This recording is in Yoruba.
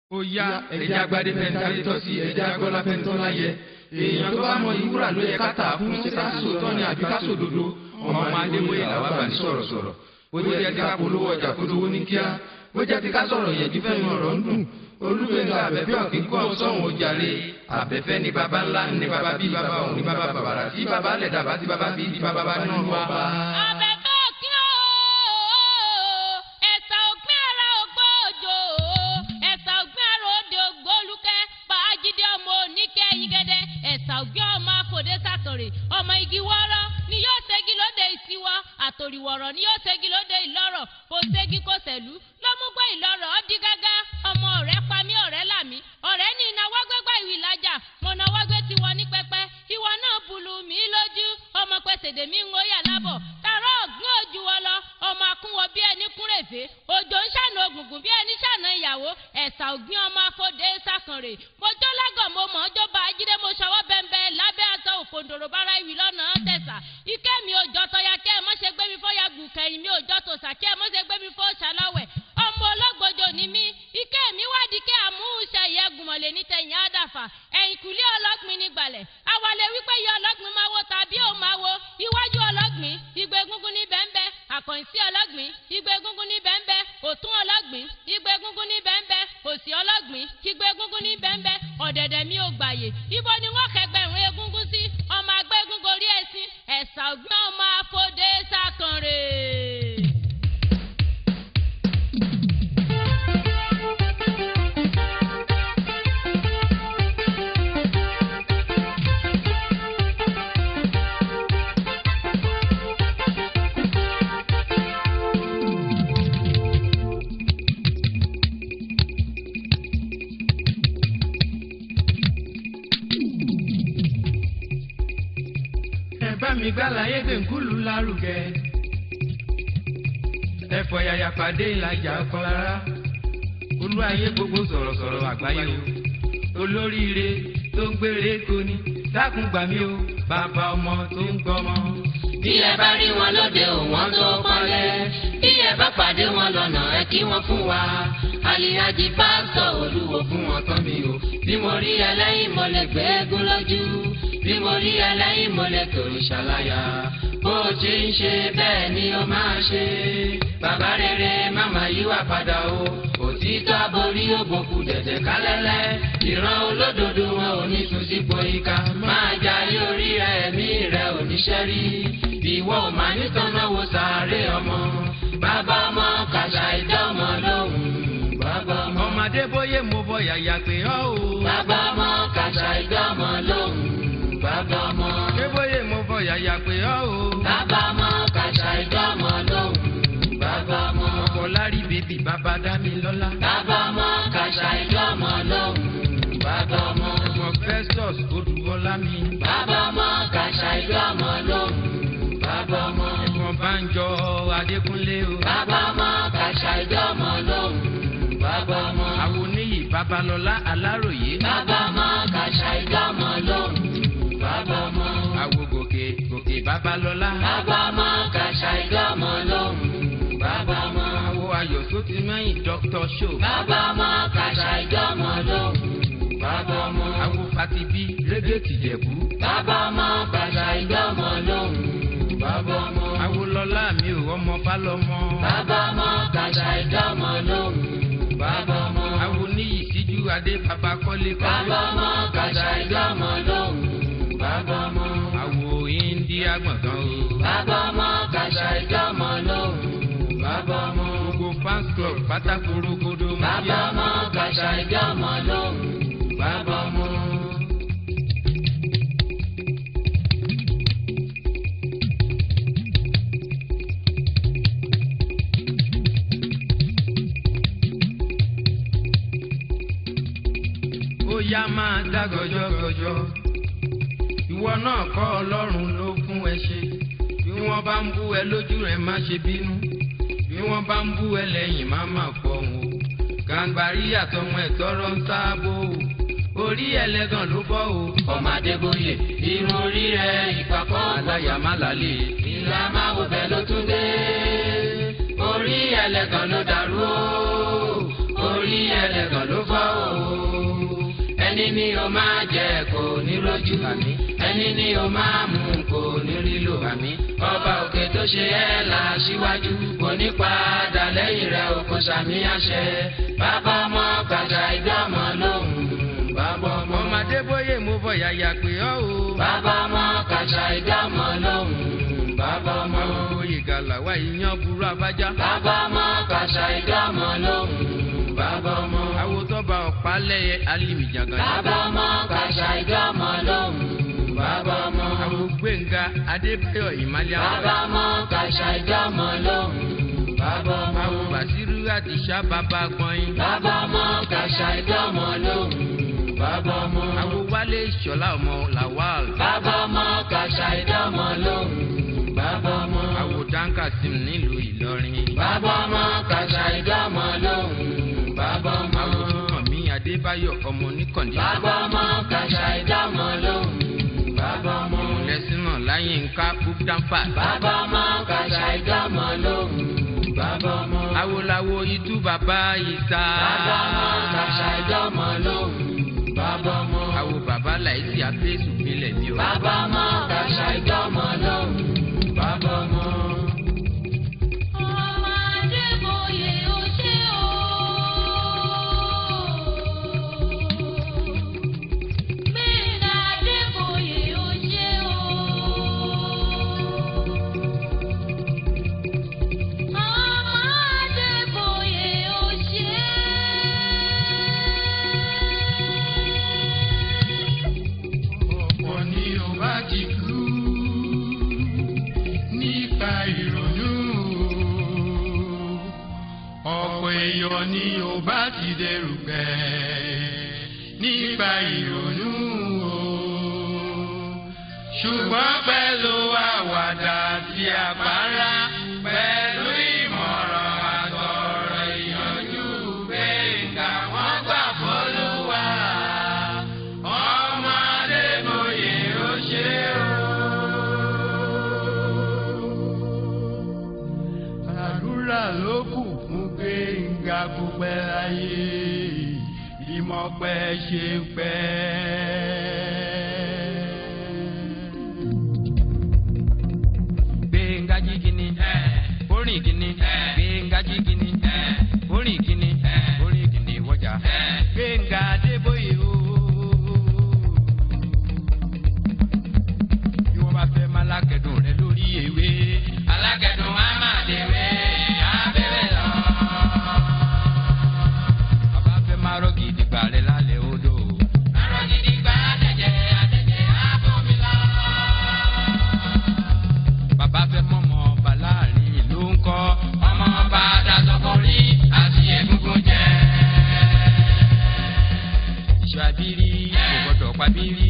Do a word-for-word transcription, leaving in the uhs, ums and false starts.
ó yá ẹ̀jẹ̀ agbádé fẹ́ntàrí tọ́ sí ẹ̀jẹ̀ agbọ́lá fẹ́ntọ́ láyẹ èèyàn tó bá mọ ìwúrà ló yẹ ká tà fún ṣé ká sòótọ́ ni àbí ká sòdodo ọmọ Adébóyè làwọn bá ní sọ̀rọ̀ sọ̀rọ̀ bó jẹ́ ti ká polówó ọjà polówó ní kíá bó jẹ́ ti ká sọ̀rọ̀ yẹ̀jú fẹ́mi ọ̀rọ̀ ń dùn Olúgbénga Àbẹ̀fẹ́ òkè kọ́ sọ́hun ojàre Àbẹ̀fẹ́ ni baba ńlá ni baba bí baba òun ni baba bàbàrà tí baba lẹ̀ dàbà tí baba bí tí baba bá nínú wa. Àbẹ̀fẹ́ òkè ooo ẹ̀sà òpin ara ògbóòjò ẹ̀sà ògbìn ara òde ògbólúkẹ́ pàájídé ọmọ oníkẹ́ yígẹ́dẹ́ ẹ̀sà ògbìn ọmọ afòdé sàtòrè ọmọ igi wọ́rọ́ ni yóò ṣẹ́gi lóde ìsíwọ́ àtòrìwọ̀rọ̀ ni yóò ṣẹ́gi lóde ìlọ́rọ̀ kò ṣẹ́gi kò ṣẹ̀lú ló mú gbé ìlọ́rọ̀ ọ́ di gágá ọmọ ọ̀rẹ́ pa mí ọ̀rẹ́ là mí ọ̀rẹ́ ní ìnáwó gbégbá ìwì lájà mo náwó gbé tiwọn ní pẹpẹ ìwọ náà bùlù mí lójú ọmọ pẹ̀sẹ̀dé mi ń wọ́yà lábọ̀ tààrọ̀ ọ̀gbìn ojú wọ lọ ọmọ akúnwọ bí ẹni kúrèfé òjò ń ṣàna ògùngùn bí ẹni ṣàna ìyàwó ẹ̀sà ògbìn ọmọ afọdé sàkànrè mo jó lágọ̀ mo mọ̀ ọjọ́ bá ajídé mo ṣọwọ́ bẹ́ńbẹ́ lábẹ́ aṣọ òfòǹdòrò bára ìwì lọ́nà tẹ̀sà ike mi òjò tọ́ya kẹ́ ẹ mọ́ṣẹ́ gbé mi fọ́ya gùn kẹ́yìn mi òjò tòṣà kẹ́ ẹ mọ́ṣẹ́ gbé mi fọ́ ṣàlọ́wẹ̀ ọmọ ológbòjò ni mí ike mi wádìí kẹ́ àmúṣe ìyẹ́gùnmọ̀lẹ̀ ní tẹ̀yìn àdàfà ẹ̀yìn kùlé ọlọ́gbìn ní gbalẹ̀ awalẹ̀ wípé iye ọlọ́gbìn máa wo tàbí ò máa wo iwájú ọlọ́gbìn igbe egungun ní bẹ́ńbẹ́ àkànṣí ọlọ́gbìn igbe egungun ní bẹ́ńbẹ́ òtún ọlọ́gbìn igbe egungun ní bẹ́ńbẹ́ òsì ọlọ́gbìn igbe egungun ní bẹ́ńbẹ́ ọ̀dẹ̀dẹ̀ mi ò gbàyè ibo ni wọ́n kẹgbẹ̀rún egungun sí ọmọ agbẹ́ egungun orí ẹ̀sìn ẹ̀sà ògbìn ọmọ afọdé sàkànrè. mi gbàlàyé gbẹ̀ngúlù lárugẹ ẹ̀fọ́ yàyà pàdé ìlàjà ọkàn rárá olúwayé gbogbo sọ̀rọ̀sọ̀rọ̀ àgbáyé o olóríire tó ń gbére koni dákun gbà mí o bàbá ọmọ tó ń gbọ́mọ. bí ẹ bá rí wọn lóde òwọ́n tó pọ́nlẹ̀ bí ẹ bá pàdé wọn lọ́nà ẹ kí wọ́n fún wa àlìyájí pásítọ̀ olúwo fún wọn tán mi o bí mo rí ẹlẹ́yìn mo lè gbé eégún lójú bí mo rí ẹlẹ́yìn mo lè tòrò ṣàlàyà bó o ti ń ṣe bẹ́ẹ̀ ni o máa ṣe bàbá rere máma yíwà padà o òtítọ́ aborí ògbókù dẹ̀dẹ̀ kálẹ́lẹ́ ìran olódodo wọn ò ní tún sípò ìka máa jayé orí rẹ ẹ̀mí rẹ oníṣẹ́ rí ìwọ ò máa nítoná wo sàárè ọmọ bàbá ọmọ kàṣà ìdánmọ lóhùn bàbá ọmọ. ọmọ Adébóyè mo bọ yàyà pé ọ́ o. bàbá ọmọ kàṣà ìdánmọ lóhùn bàbá ọmọ. Adébóyè mo bọ yàyà pé ọ́ o. bàbá ọmọ kàṣà ìdánmọ lóhùn bàbá ọmọ. ọkọ lárí bèbí bàbá dá mi lọ́lá. bàbá ọmọ kàṣà ìdánmọ lóhùn bàbá ọmọ. ọmọ Festus odùbọ́lá mi. bàbá ọmọ kàṣà ìdánmọ lóhùn bàbá ọmọ. ọmọ Bánjọ Adékúnlé o. bàbá ọmọ kàṣà ìdánmọ lóhùn bàbá ọmọ. àwọn oníyì Babalọ́lá Aláròyé. bàbá ọmọ kàṣà ìdánmọ lóhùn bàbá ọmọ. àwo gòkè gòkè Babalọ́lá. bàbá ọmọ kàṣà ìdánmọ lóhùn bàbá ọmọ. àwo ayọ̀ tó ti mẹ́yìn Dr. Show. bàbá ọmọ kàṣà ìdánmọ lóhùn bàbá ọmọ. àwo Fatibi Régé Tìjẹ̀bú. bàbá ọmọ kàṣà ìdánmọ lóhùn bàbá ọmọ. àwo Lọlá mi ò ọmọ Bálọ́mọ. bàbá ọmọ kàṣà ìdánmọ lóhùn bàbá ọmọ. àwo níyì Síjú Adé bàbá kọ́lé kọ́lé. bàbá ọmọ kàṣà ìdánmọ lóhùn bàbá ọmọ. àwo India gbọ̀ngàn o. bàbá ọmọ kàṣà ìdánmọ lóhùn bàbá ọmọ. gbogbo fans club pátákó rogodo. bàbá ọmọ kàṣà ìdánmọ lóhùn bàbá ọmọ. ó yá máa dá gọjọgọjọ ìwọ náà kọ́ Ọlọ́run ló fún ẹ ṣe bí wọ́n bá ń bú ẹ lójú rẹ má ṣe bínú bí wọ́n bá ń bú ẹ lẹ́yìn má má fọhùn o gàǹgbàrí àtọmọ ẹ tọrọ ń sáàbò o orí ẹlẹ́gàn ló bọ́ o. ọmọ Adébóyè irun orí rẹ ìpàkọ́ aláya má lálẹ́ ìlà máa wò bẹ́ẹ̀ ló tún dé orí ẹlẹ́gàn ló dàrú o orí ẹlẹ́gàn ló bọ́ o. ẹni ní o máa jẹ kò ní rójú ẹni ní o máa mú kò ní rí lò ọba òkè tó ṣe ẹ́ là síwájú kò ní padà lẹ́yìn rẹ̀ o kò sàmì àṣẹ bàbá ọmọ gbàgbà ìdámọ lóhùn bàbá ọmọ. ọmọ Adébóyè mo bọ̀ yàyà pé ọ́ o. bàbá ọmọ gbàgbà ìdámọ lóhùn bàbá ọmọ. oyè gàlàwà ìyàn burú abájá. bàbá ọmọ gbàgbà ìdámọ lóhùn bàbá ọmọ. àwòtọ́ba ọ̀pálẹ̀yẹ alìmìjàngàn. bàbá ọmọ gbàgbà ìdámọ lóhùn bàbá ọmọ. àwò Gbenga Adébáyọ̀ ìmàlẹ́ àwọn. bàbá ọmọ gbàgbà ìdámọ lóhùn bàbá ọmọ. àwò Bàṣírù àti Ṣá bàbá gbọ̀nyin. bàbá ọmọ gbàgbà ìdámọ lóhùn bàbá ọmọ. àwò Wálé Ìṣọ̀lá ọmọ Lawal. bàbá ọmọ gbàgbà ìdámọ lóhùn bàbá ọmọ. àwò Dankasim nílùú Ìlọrin. bàbá ọmọ gbàgbà ìdámọ lóhùn bàbá ọmọ. àwò Túnkànmí Adébáyọ̀ ọmọ Oníkàndé. bàbá ọmọ gbàgbà ìdámọ lóhùn bàbá ọmọ. lẹ́sìnà Láyínká Búdánfà. bàbá ọmọ gbàgbà ìdámọ lóhùn bàbá ọmọ. àwòlàwò Ìtú bàbá Ìsà. bàbá ọmọ gbàgbà ìdámọ lóhùn bàbá ọmọ. àwò bàbá Láìsí Àfẹ́sù nílẹ̀ mi o. bàbá ọmọ gbàgbà ìdámọ lóhùn bàbá ọmọ. ọmọ Adébóyè ó ṣe o. Gbenga Adébóyè ó ṣe o. ọmọ Adébóyè ó ṣe. ọ̀pọ̀ ni ó bá ti kú nípa ìrònú ọ̀pọ̀ èèyàn ni ó bá ti dẹrù gbẹ nípa ìrònú ṣùgbọ́n pẹ̀lú àwàdà tí àpárá pẹ̀lú ìmọ̀ràn àtọ̀rọ̀ ìyànjú Gbenga wọ́n gbà f'Olúwa ọmọ Adébóyè ó ṣe o. àdúrà ló kù fún Gbenga kó pẹ́ láyé ìmọ̀pẹ́ ṣe pẹ́. Gbenga jígini orin gini Gbenga jígini orin gini orin gini wọjà Gbenga Adébóyè o. bí wọ́n bá fẹ́ máa lákẹ́dùn rẹ lórí ewé alákẹ́dùn á máa dèwé abẹ́rẹ́ lọ. bàbá fẹ́ máa rọ́ gidi gbà rẹ lálẹ́ odò. máa rọ́ gidi gbà àtẹ̀jẹ́ àtẹ̀jẹ́ á bómi lọ. bàbá fẹ́ mọ́mọ́ ọba láàrin ìlú ń kọ́ ọmọ ọba dasọ̀kọ̀rí àti egungun jẹ́. ìṣọ́ abírí kò gbọ́dọ̀ pa bírí.